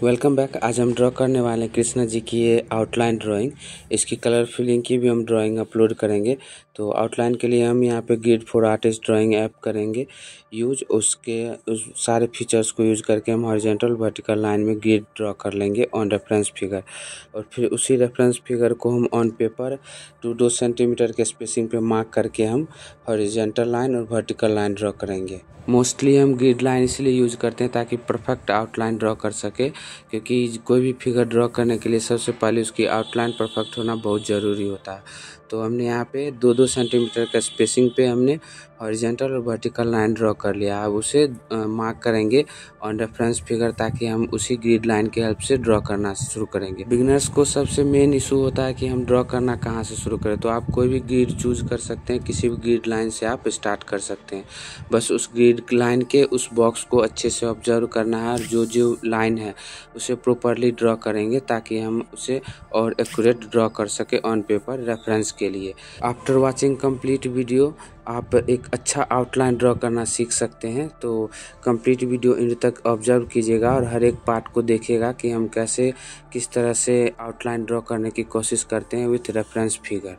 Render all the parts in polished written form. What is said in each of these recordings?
Welcome back. आज हम draw करने वाले हैं कृष्णा जी की ये आउटलाइन ड्राइंग। इसकी कलर फिलिंग की भी हम ड्राइंग अपलोड करेंगे। तो आउटलाइन के लिए हम यहाँ पे grid for artist drawing app करेंगे यूज। उस सारे फीचर्स को यूज़ करके हम हॉरिजॉन्टल वर्टिकल लाइन में ग्रिड ड्रॉ कर लेंगे ऑन रेफरेंस फिगर, और फिर उसी रेफरेंस फिगर को हम ऑन पेपर 2 सेंटीमीटर के स्पेसिंग पे मार्क करके हम हॉरिजॉन्टल लाइन और वर्टिकल लाइन ड्रॉ करेंगे। मोस्टली हम ग्रिड लाइन इसलिए यूज़ करते हैं ताकि परफेक्ट आउटलाइन ड्रॉ कर सके, क्योंकि कोई भी फिगर ड्रॉ करने के लिए सबसे पहले उसकी आउटलाइन परफेक्ट होना बहुत ज़रूरी होता है। तो हमने यहाँ पे 2 सेंटीमीटर का स्पेसिंग पे हमने हॉरिजॉन्टल और वर्टिकल लाइन ड्रॉ कर लिया। अब उसे मार्क करेंगे ऑन रेफरेंस फिगर ताकि हम उसी ग्रिड लाइन के हेल्प से ड्रॉ करना शुरू करेंगे। बिगिनर्स को सबसे मेन इशू होता है कि हम ड्रॉ करना कहाँ से शुरू करें। तो आप कोई भी ग्रिड चूज़ कर सकते हैं, किसी भी ग्रिड लाइन से आप स्टार्ट कर सकते हैं। बस उस ग्रिड लाइन के उस बॉक्स को अच्छे से ऑब्जर्व करना है और जो जो लाइन है उसे प्रॉपरली ड्रॉ करेंगे ताकि हम उसे और एक्यूरेट ड्रॉ कर सके ऑन पेपर रेफरेंस के लिए। आफ्टर वाचिंग कंप्लीट वीडियो आप एक अच्छा आउटलाइन ड्रॉ करना सीख सकते हैं। तो कंप्लीट वीडियो एंड तक ऑब्जर्व कीजिएगा और हर एक पार्ट को देखिएगा कि हम कैसे किस तरह से आउटलाइन ड्रॉ करने की कोशिश करते हैं with reference figure.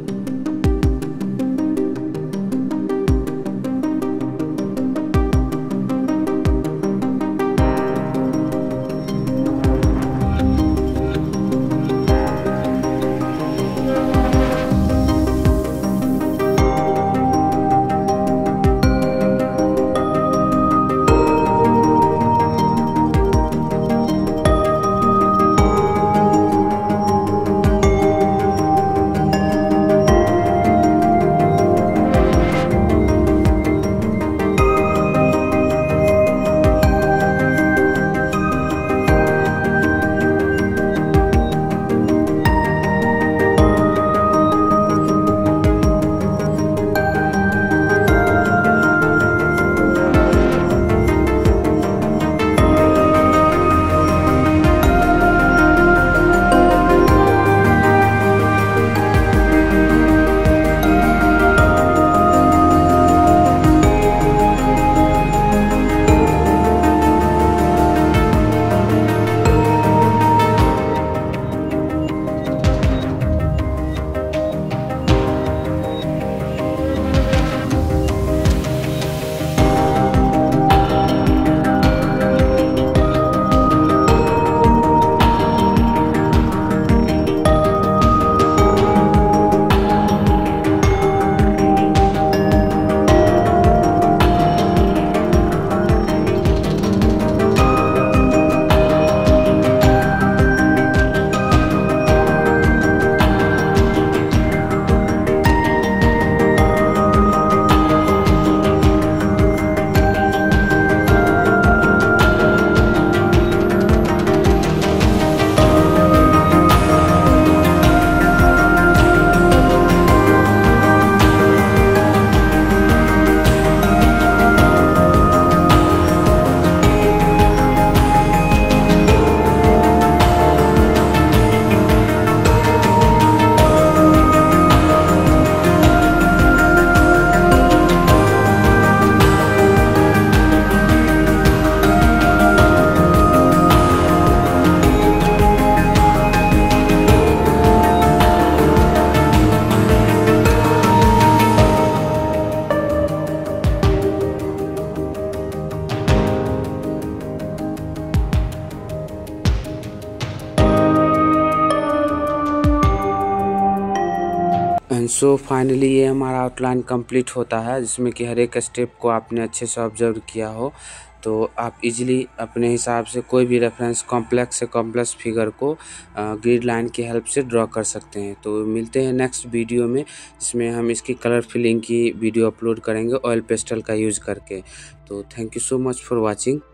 And so finally ये हमारा आउटलाइन कंप्लीट होता है, जिसमें कि हर एक स्टेप को आपने अच्छे से ऑब्जर्व किया हो। तो आप इजीली अपने हिसाब से कोई भी रेफरेंस कॉम्प्लेक्स से कॉम्प्लेक्स फिगर को ग्रिड लाइन की हेल्प से ड्रॉ कर सकते हैं। तो मिलते हैं नेक्स्ट वीडियो में, जिसमें हम इसकी कलर फिलिंग की वीडियो अपलोड करेंगे ऑयल पेस्टल का यूज़ करके। तो thank you so much for watching.